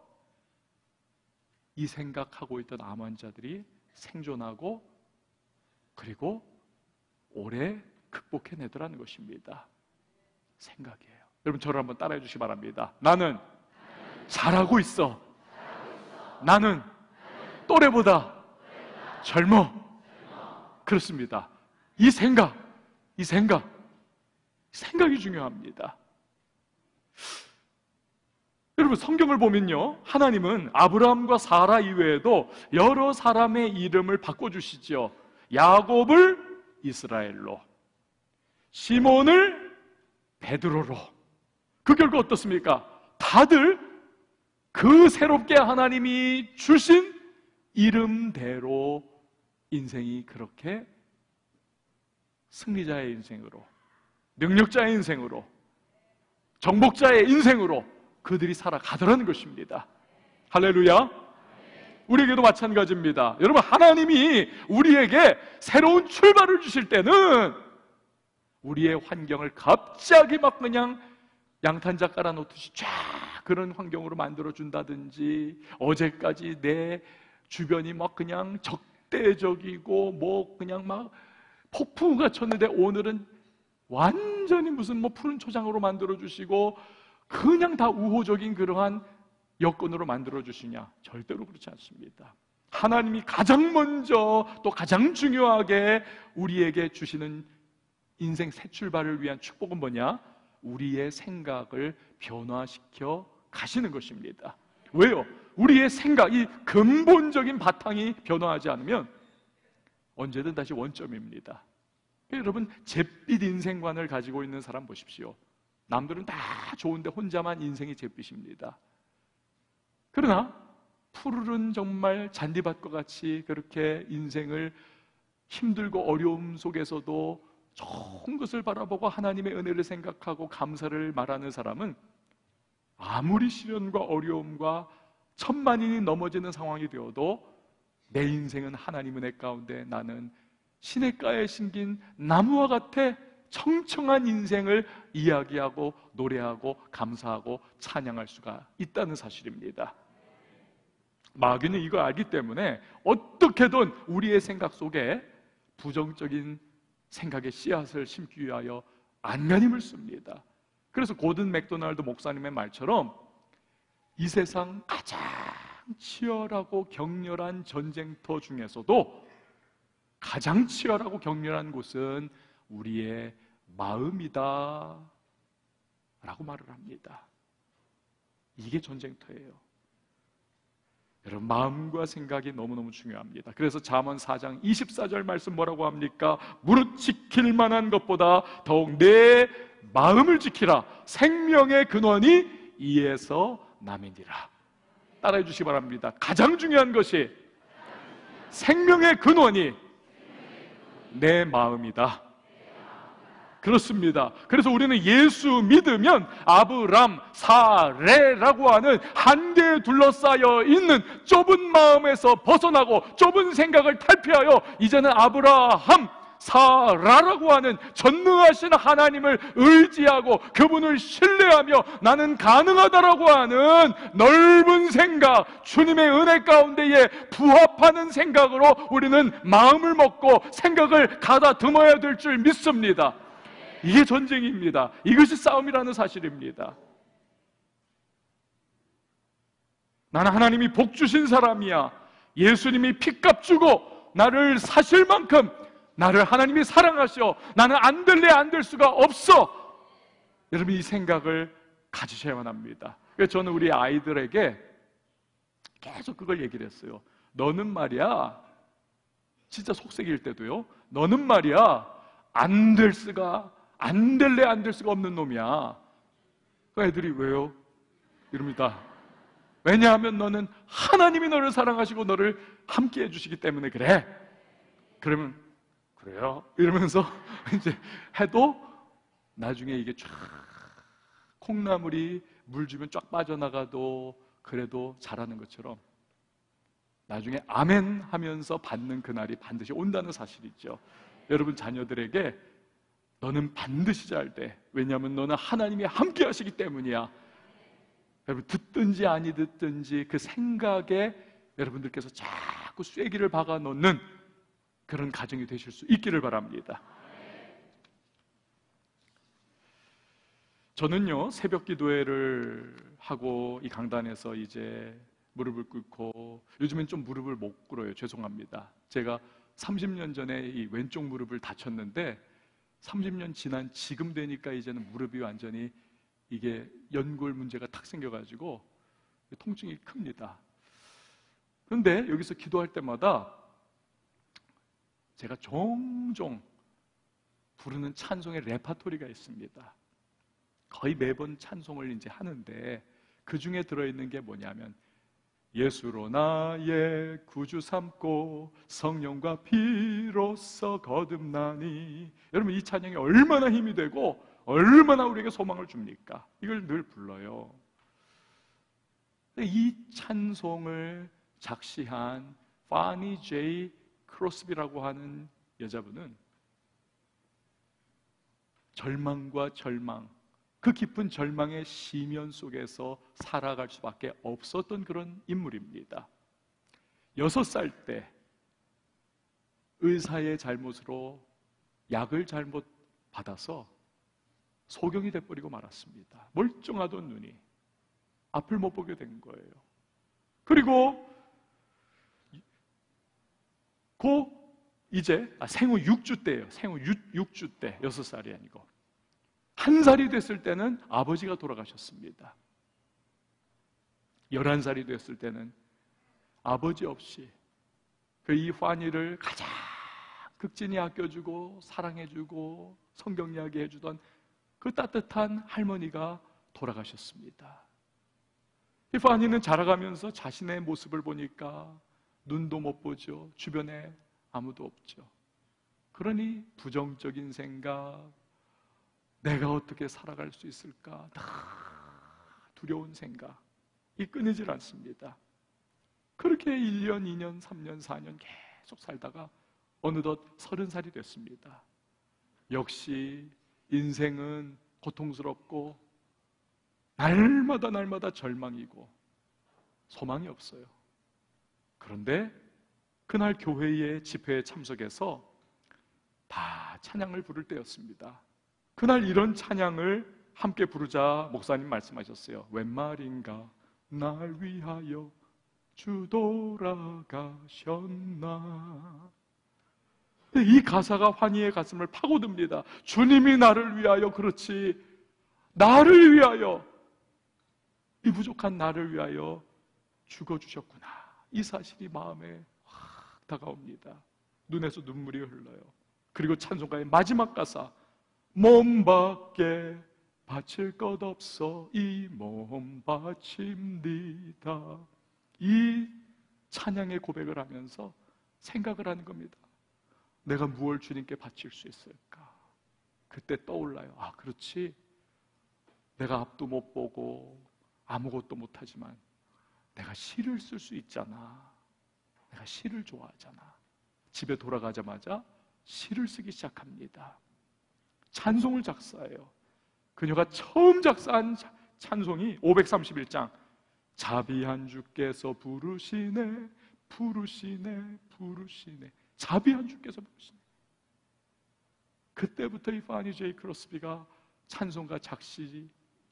Speaker 1: 이 생각하고 있던 암 환자들이 생존하고 그리고 오래 극복해내더라는 것입니다. 생각이에요. 여러분, 저를 한번 따라해 주시기 바랍니다. 나는 잘하고 있어. 나는 또래보다 젊어. 그렇습니다. 이 생각, 이 생각, 생각이 중요합니다. 여러분, 성경을 보면요, 하나님은 아브라함과 사라 이외에도 여러 사람의 이름을 바꿔주시죠. 야곱을 이스라엘로, 시몬을 베드로로. 그 결과 어떻습니까? 다들 그 새롭게 하나님이 주신 이름대로 인생이 그렇게 승리자의 인생으로, 능력자의 인생으로, 정복자의 인생으로 그들이 살아가더라는 것입니다. 할렐루야. 우리에게도 마찬가지입니다. 여러분, 하나님이 우리에게 새로운 출발을 주실 때는 우리의 환경을 갑자기 막 그냥 양탄자 깔아놓듯이 쫙 그런 환경으로 만들어준다든지, 어제까지 내 주변이 막 그냥 적대적이고 뭐 그냥 막 폭풍우가 쳤는데 오늘은 완전히 무슨 뭐 푸른 초장으로 만들어주시고 그냥 다 우호적인 그러한 여건으로 만들어주시냐? 절대로 그렇지 않습니다. 하나님이 가장 먼저 또 가장 중요하게 우리에게 주시는 인생 새 출발을 위한 축복은 뭐냐? 우리의 생각을 변화시켜 가시는 것입니다. 왜요? 우리의 생각, 이 근본적인 바탕이 변화하지 않으면 언제든 다시 원점입니다. 여러분, 잿빛 인생관을 가지고 있는 사람 보십시오. 남들은 다 좋은데 혼자만 인생이 잿빛입니다. 그러나 푸르른 정말 잔디밭과 같이 그렇게 인생을 힘들고 어려움 속에서도 좋은 것을 바라보고 하나님의 은혜를 생각하고 감사를 말하는 사람은 아무리 시련과 어려움과 천만인이 넘어지는 상황이 되어도 내 인생은 하나님 은혜 가운데 나는 시냇가에 심긴 나무와 같아 청청한 인생을 이야기하고 노래하고 감사하고 찬양할 수가 있다는 사실입니다. 마귀는 이걸 알기 때문에 어떻게든 우리의 생각 속에 부정적인 생각의 씨앗을 심기 위하여 안간힘을 씁니다. 그래서 고든 맥도날드 목사님의 말처럼 이 세상 가장 치열하고 격렬한 전쟁터 중에서도 가장 치열하고 격렬한 곳은 우리의 마음이다 라고 말을 합니다. 이게 전쟁터예요. 여러분, 마음과 생각이 너무너무 중요합니다. 그래서 잠언 사 장 이십사 절 말씀 뭐라고 합니까? 무릇 지킬 만한 것보다 더욱 내 마음을 지키라. 생명의 근원이 이에서 남이니라. 따라해 주시기 바랍니다. 가장 중요한 것이 생명의 근원이 내 마음이다. 그렇습니다. 그래서 우리는 예수 믿으면 아브람, 사레라고 하는 한계에 둘러싸여 있는 좁은 마음에서 벗어나고 좁은 생각을 탈피하여 이제는 아브라함, 사라라고 하는 전능하신 하나님을 의지하고 그분을 신뢰하며 나는 가능하다라고 하는 넓은 생각, 주님의 은혜 가운데에 부합하는 생각으로 우리는 마음을 먹고 생각을 가다듬어야 될 줄 믿습니다. 이게 전쟁입니다. 이것이 싸움이라는 사실입니다. 나는 하나님이 복 주신 사람이야. 예수님이 핏값 주고 나를 사실 만큼 나를 하나님이 사랑하셔. 나는 안 될래 안 될 수가 없어. 여러분, 이 생각을 가지셔야만 합니다. 그래서 저는 우리 아이들에게 계속 그걸 얘기를 했어요. 너는 말이야, 진짜 속색일 때도요, 너는 말이야 안 될 수가 안 될래 안 될 수가 없는 놈이야. 그 애들이 왜요? 이럽니다. 왜냐하면 너는 하나님이 너를 사랑하시고 너를 함께 해주시기 때문에 그래. 그러면 그래요? 이러면서 이제 해도 나중에 이게 쫙 콩나물이 물 주면 쫙 빠져나가도 그래도 자라는 것처럼 나중에 아멘 하면서 받는 그날이 반드시 온다는 사실이죠. 여러분 자녀들에게 너는 반드시 잘 돼. 왜냐하면 너는 하나님이 함께 하시기 때문이야. 여러분 듣든지 아니 듣든지 그 생각에 여러분들께서 자꾸 쐐기를 박아 놓는 그런 가정이 되실 수 있기를 바랍니다. 저는요 새벽 기도회를 하고 이 강단에서 이제 무릎을 꿇고, 요즘엔 좀 무릎을 못 꿇어요. 죄송합니다. 제가 삼십 년 전에 이 왼쪽 무릎을 다쳤는데 삼십 년 지난 지금 되니까 이제는 무릎이 완전히 이게 연골 문제가 탁 생겨가지고 통증이 큽니다. 그런데 여기서 기도할 때마다 제가 종종 부르는 찬송의 레파토리가 있습니다. 거의 매번 찬송을 이제 하는데 그 중에 들어있는 게 뭐냐면 예수로 나의 구주 삼고 성령과 피로써 거듭나니. 여러분 이 찬양이 얼마나 힘이 되고 얼마나 우리에게 소망을 줍니까? 이걸 늘 불러요. 이 찬송을 작시한 파니 제이 크로스비라고 하는 여자분은 절망과 절망, 그 깊은 절망의 시면 속에서 살아갈 수밖에 없었던 그런 인물입니다. 여섯 살 때 의사의 잘못으로 약을 잘못 받아서 소경이 돼버리고 말았습니다. 멀쩡하던 눈이 앞을 못 보게 된 거예요. 그리고 그 이제 아, 생후 육 주 때예요. 생후 육 주 때, 여섯 살이 아니고 한 살이 됐을 때는 아버지가 돌아가셨습니다. 열한 살이 됐을 때는 아버지 없이 그 이 환희를 가장 극진히 아껴주고 사랑해주고 성경 이야기 해주던 그 따뜻한 할머니가 돌아가셨습니다. 이 환희는 자라가면서 자신의 모습을 보니까 눈도 못 보죠. 주변에 아무도 없죠. 그러니 부정적인 생각, 내가 어떻게 살아갈 수 있을까? 다 두려운 생각이 끊이질 않습니다. 그렇게 일 년, 이 년, 삼 년, 사 년 계속 살다가 어느덧 서른 살이 됐습니다. 역시 인생은 고통스럽고 날마다 날마다 절망이고 소망이 없어요. 그런데 그날 교회의 집회에 참석해서 다 찬양을 부를 때였습니다. 그날 이런 찬양을 함께 부르자 목사님 말씀하셨어요. 웬 말인가 날 위하여 주 돌아가셨나. 이 가사가 환희의 가슴을 파고듭니다. 주님이 나를 위하여, 그렇지, 나를 위하여, 이 부족한 나를 위하여 죽어주셨구나. 이 사실이 마음에 확 다가옵니다. 눈에서 눈물이 흘러요. 그리고 찬송가의 마지막 가사, 몸밖에 바칠 것 없어 이 몸 바칩니다. 이 찬양의 고백을 하면서 생각을 하는 겁니다. 내가 무엇을 주님께 바칠 수 있을까? 그때 떠올라요. 아, 그렇지. 내가 앞도 못 보고 아무것도 못하지만 내가 시를 쓸 수 있잖아. 내가 시를 좋아하잖아. 집에 돌아가자마자 시를 쓰기 시작합니다. 찬송을 작사해요. 그녀가 처음 작사한 찬송이 오백삼십일 장, 자비한 주께서 부르시네 부르시네 부르시네. 자비한 주께서 부르시네. 그때부터 이 파니 제이 크로스비가 찬송가 작시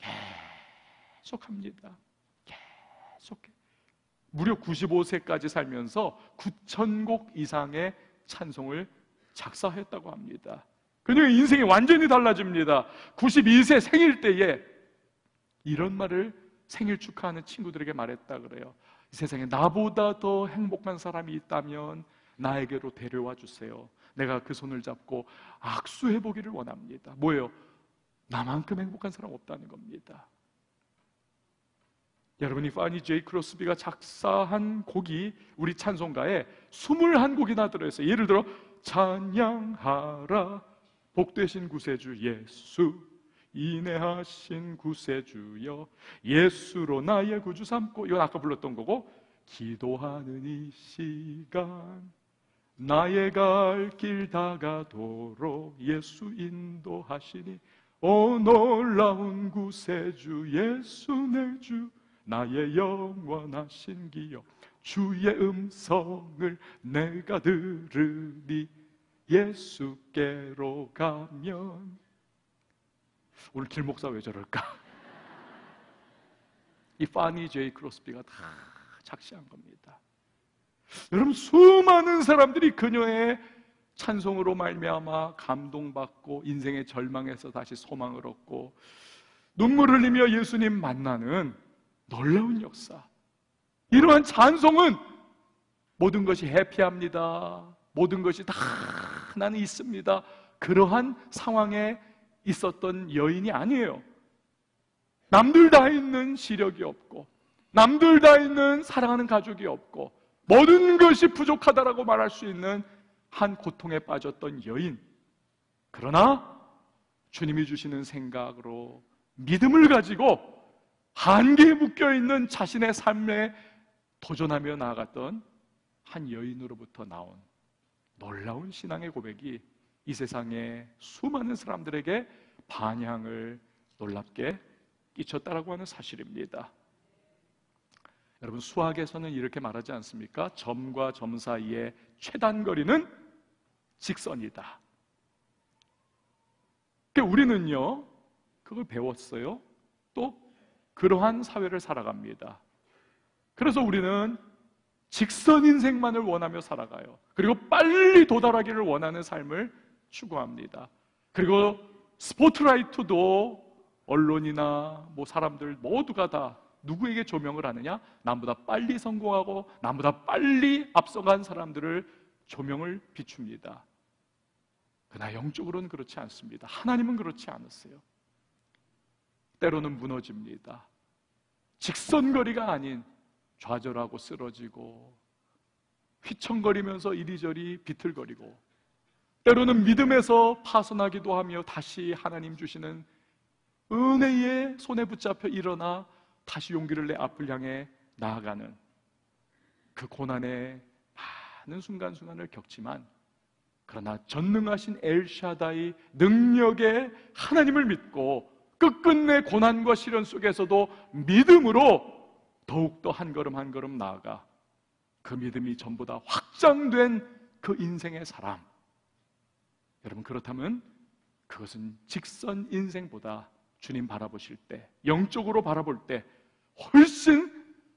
Speaker 1: 계속합니다. 계속해. 무려 구십오 세까지 살면서 구천 곡 이상의 찬송을 작사했다고 합니다. 그녀의 인생이 완전히 달라집니다. 구십이 세 생일 때에 이런 말을 생일 축하하는 친구들에게 말했다 그래요. 이 세상에 나보다 더 행복한 사람이 있다면 나에게로 데려와 주세요. 내가 그 손을 잡고 악수해 보기를 원합니다. 뭐예요? 나만큼 행복한 사람 없다는 겁니다. 여러분이 파니 제이 크로스비가 작사한 곡이 우리 찬송가에 스물한 곡이나 들어있어요. 예를 들어 찬양하라 복되신 구세주 예수, 인내하신 구세주여 예수로 나의 구주 삼고, 이건 아까 불렀던 거고, 기도하는 이 시간 나의 갈 길 다가도록 예수 인도하시니, 오 놀라운 구세주 예수 내 주, 나의 영원하신 기여 주의 음성을 내가 들으니 예수께로 가면. 오늘 길목사 왜 저럴까? 이 파니 제이 크로스비가 다 작시한 겁니다. 여러분, 수많은 사람들이 그녀의 찬송으로 말미암아 감동받고 인생의 절망에서 다시 소망을 얻고 눈물 흘리며 예수님 만나는 놀라운 역사. 이러한 찬송은 모든 것이 해피합니다, 모든 것이 다 나는 있습니다, 그러한 상황에 있었던 여인이 아니에요. 남들 다 있는 시력이 없고, 남들 다 있는 사랑하는 가족이 없고, 모든 것이 부족하다라고 말할 수 있는 한 고통에 빠졌던 여인. 그러나 주님이 주시는 생각으로 믿음을 가지고 한계에 묶여있는 자신의 삶에 도전하며 나아갔던 한 여인으로부터 나온 놀라운 신앙의 고백이 이 세상의 수많은 사람들에게 반향을 놀랍게 끼쳤다라고 하는 사실입니다. 여러분, 수학에서는 이렇게 말하지 않습니까? 점과 점 사이의 최단거리는 직선이다. 그러니까 우리는요, 그걸 배웠어요. 또 그러한 사회를 살아갑니다. 그래서 우리는 직선 인생만을 원하며 살아가요. 그리고 빨리 도달하기를 원하는 삶을 추구합니다. 그리고 스포트라이트도 언론이나 뭐 사람들 모두가 다 누구에게 조명을 하느냐? 남보다 빨리 성공하고 남보다 빨리 앞서간 사람들을 조명을 비춥니다. 그러나 영적으로는 그렇지 않습니다. 하나님은 그렇지 않으세요. 때로는 무너집니다. 직선거리가 아닌 좌절하고 쓰러지고 휘청거리면서 이리저리 비틀거리고, 때로는 믿음에서 파손하기도 하며 다시 하나님 주시는 은혜의 손에 붙잡혀 일어나 다시 용기를 내 앞을 향해 나아가는 그 고난의 많은 순간순간을 겪지만, 그러나 전능하신 엘샤다이 능력의 하나님을 믿고 끝끝내 고난과 시련 속에서도 믿음으로 더욱더 한 걸음 한 걸음 나아가 그 믿음이 전부 다 확장된 그 인생의 사람. 여러분, 그렇다면 그것은 직선 인생보다 주님 바라보실 때, 영적으로 바라볼 때 훨씬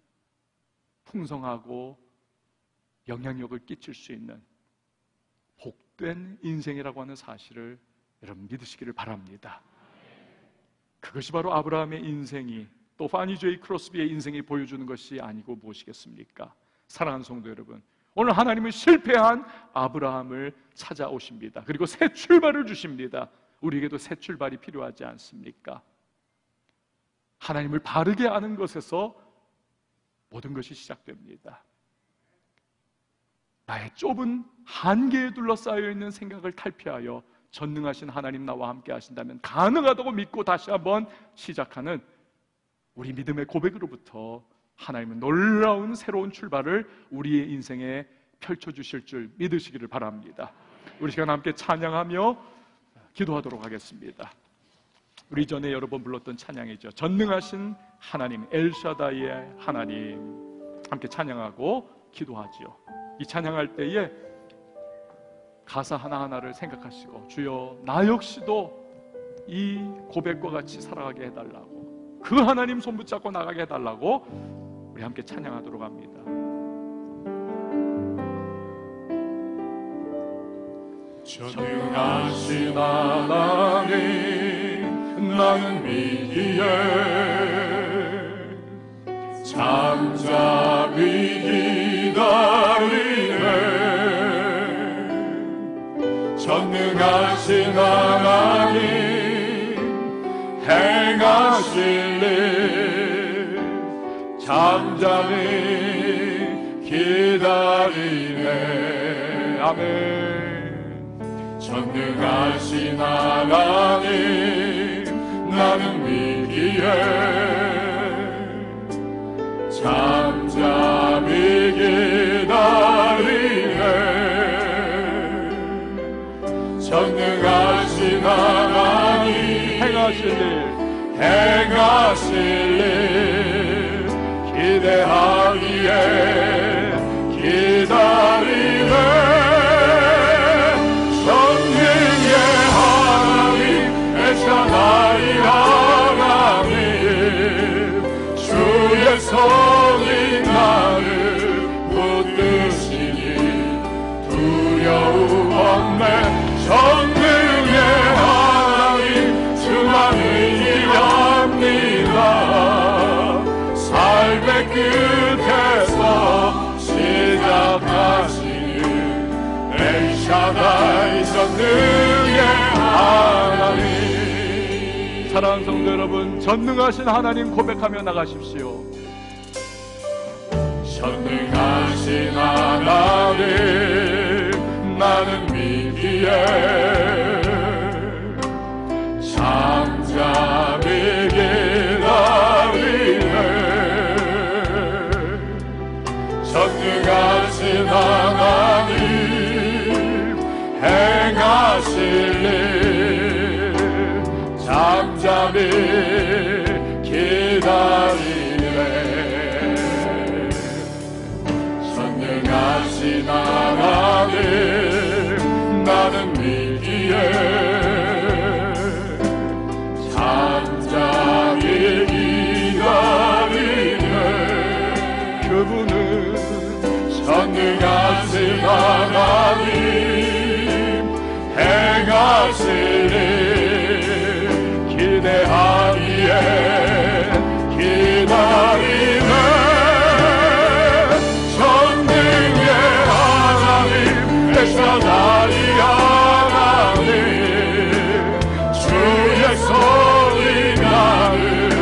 Speaker 1: 풍성하고 영향력을 끼칠 수 있는 복된 인생이라고 하는 사실을 여러분 믿으시기를 바랍니다. 그것이 바로 아브라함의 인생이, 또 파니 제이 크로스비의 인생이 보여주는 것이 아니고 무엇이겠습니까? 사랑하는 성도 여러분, 오늘 하나님은 실패한 아브라함을 찾아오십니다. 그리고 새 출발을 주십니다. 우리에게도 새 출발이 필요하지 않습니까? 하나님을 바르게 아는 것에서 모든 것이 시작됩니다. 나의 좁은 한계에 둘러싸여 있는 생각을 탈피하여 전능하신 하나님 나와 함께 하신다면 가능하다고 믿고 다시 한번 시작하는 우리 믿음의 고백으로부터 하나님은 놀라운 새로운 출발을 우리의 인생에 펼쳐주실 줄 믿으시기를 바랍니다. 우리 시간 함께 찬양하며 기도하도록 하겠습니다. 우리 전에 여러 번 불렀던 찬양이죠. 전능하신 하나님, 엘샤다이의 하나님, 함께 찬양하고 기도하지요. 이 찬양할 때에 가사 하나하나를 생각하시고, 주여 나 역시도 이 고백과 같이 살아가게 해달라고, 그 하나님 손 붙잡고 나가게 해달라고 우리 함께 찬양하도록 합니다.
Speaker 2: 전능하신 하나님 나는 믿기에 잠잠히 기다리네. 전능하신 하나님 행하실 일 기다리네.
Speaker 1: 아멘.
Speaker 2: 전능하신 하나님 나는 위기에 잠잠히 기다리네. 전능하신 하나님
Speaker 1: 행하실 일
Speaker 2: 행하실 일 기대하기에 기다리네. 전능의 하나님 엘샤다이 하나님 주의 손이 나를 붙드시니 두려움 없네. 전능의 하나님 주만 의지합니다. 삶의 끝에서 시작하시는 엘샤다이 전능의 하나님.
Speaker 1: 사랑하는 성도 여러분, 전능하신 하나님 고백하며 나가십시오.
Speaker 2: 전능하신 하나님 나는 믿기에 잠잠히 기다리네. 전능하신 하나님 행하실 일 잠잠히 기다리네. 전능하신 하나님 나는 믿기에 잠잠히 기다리네.
Speaker 1: 그분은
Speaker 2: 전능하신 하나님 행하실 일 기대하기에 기다리네. 전능의 하나님 엘샤다이 하나님 주의 손이 나를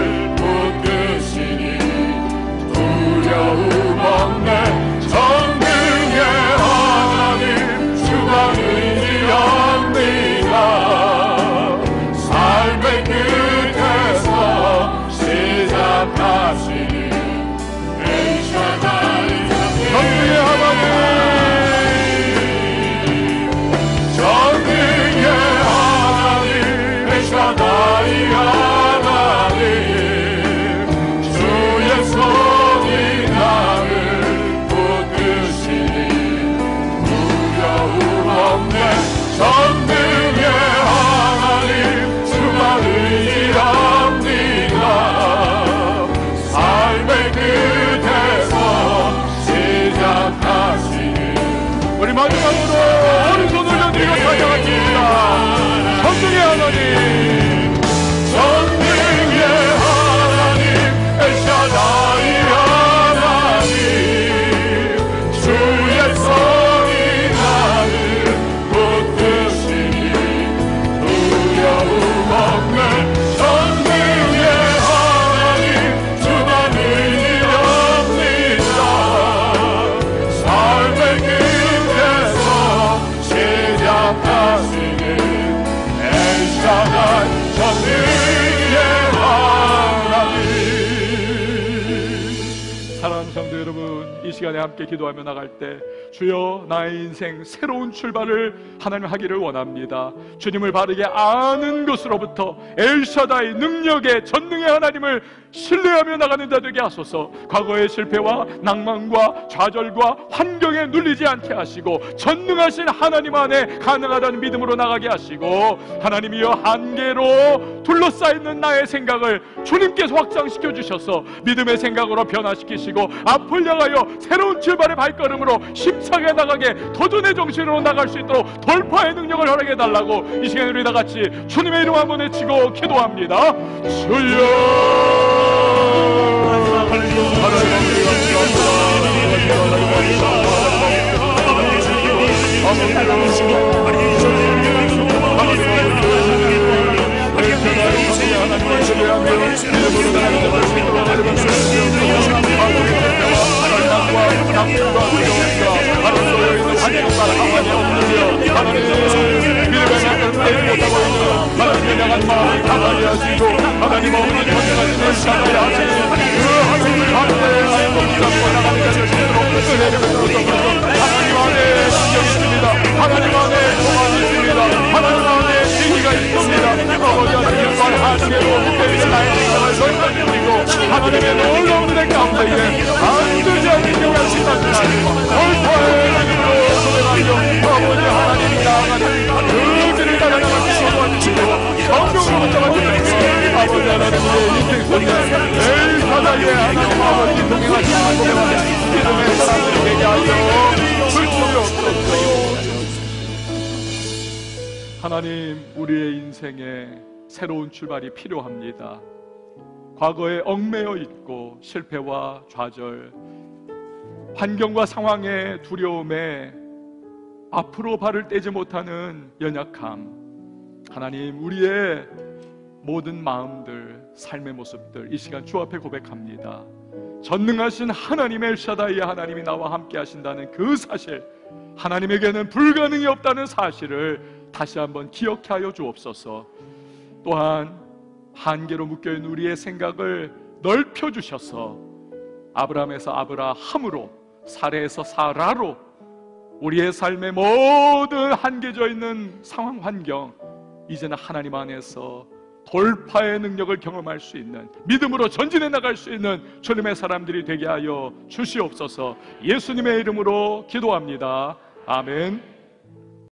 Speaker 2: 붙드시니 두려움 없네. 전능의 하나님 주만 의지합니다. 삶의 끝에서 시작하시는 엘샤다이 전능의 하나님 전능의 하나님 엘샤다이 하나님 주의 손이 나를 붙드시니 두려움 없네. 전능의 하나님 주만 의지합니다. 삶의 끝에서 시작하시는
Speaker 1: 우리 마지막으로 오른손 올려드리고 찬양하십니다. 전능의 하나님,
Speaker 2: 전능의 하나님 엘샤다이 하나님 주의 손이 나를 붙드시니 두려움 없네. 전능의 하나님 주만 의지합니다. 삶의 끝에서 시작하시는 엘샤다이 전능의 하나님.
Speaker 1: 사랑하는 성도 여러분, 이 시간에 함께 기도하며 나갈 때 주여 나의 인생 새로운 출발을 하나님 하기를 원합니다. 주님을 바르게 아는 것으로부터 엘샤다이 능력의 전능의 하나님을 신뢰하며 나가는 자 되게 하소서. 과거의 실패와 낭만과 좌절과 환경에 눌리지 않게 하시고 전능하신 하나님 안에 가능하다는 믿음으로 나가게 하시고, 하나님이여 한계로 둘러싸여있는 나의 생각을 주님께서 확장시켜 주셔서 믿음의 생각으로 변화시키시고 앞을 향하여 새로운 출발의 발걸음으로 힘차게 나가게 도전의 정신으로 나갈 수 있도록 돌파의 능력을 허락해 달라고 이 시간에 우리 다같이 주님의 이름 한번 외치고 기도합니다. 주여 약속과 두려움과 바로 쏘여있는 환경과 상황이 없으며 하나님 믿음의 약을 빼지 못하고 있는 하나님의 향한 마음을 강하게 하시고 하나님 어머니 전능하신 엘샤다이 하시니 그 하늘을 가운데 하나님 붙잡고 나가는 자를 스스로 은혜를 베풀어서 하나님 안에 능력이 있습니다. 하나님 안에 소망이 있습니다. 하나님 안에 지혜가 있습니다. 아버지 하나님과 하나님의 목회의 나의 생각을 넓혀주시고 하나님의 놀라운 은혜 가운데 반드시 하시는 하신다는 돌파의 이름으로 소개하며 아버지 하나님 나아가는 그 길을 따라가는 도와주시고 성경으로 붙잡아주시고 아버지 하나님의 인생 속에 엘사다이의 하나님 아버지 동행하시는 고백하는 믿음의 사람들이 되게 하여 불주옵소서. 하나님, 우리의 인생에 새로운 출발이 필요합니다. 과거에 얽매여 있고 실패와 좌절, 환경과 상황의 두려움에 앞으로 발을 떼지 못하는 연약함, 하나님, 우리의 모든 마음들, 삶의 모습들 이 시간 주 앞에 고백합니다. 전능하신 하나님 엘샤다이 하나님이 나와 함께 하신다는 그 사실, 하나님에게는 불가능이 없다는 사실을 다시 한번 기억해 하여 주옵소서. 또한 한계로 묶여있는 우리의 생각을 넓혀주셔서 아브라함에서 아브라함으로, 사레에서 사라로 우리의 삶의 모든 한계져 있는 상황 환경, 이제는 하나님 안에서 돌파의 능력을 경험할 수 있는, 믿음으로 전진해 나갈 수 있는 주님의 사람들이 되게 하여 주시옵소서. 예수님의 이름으로 기도합니다. 아멘.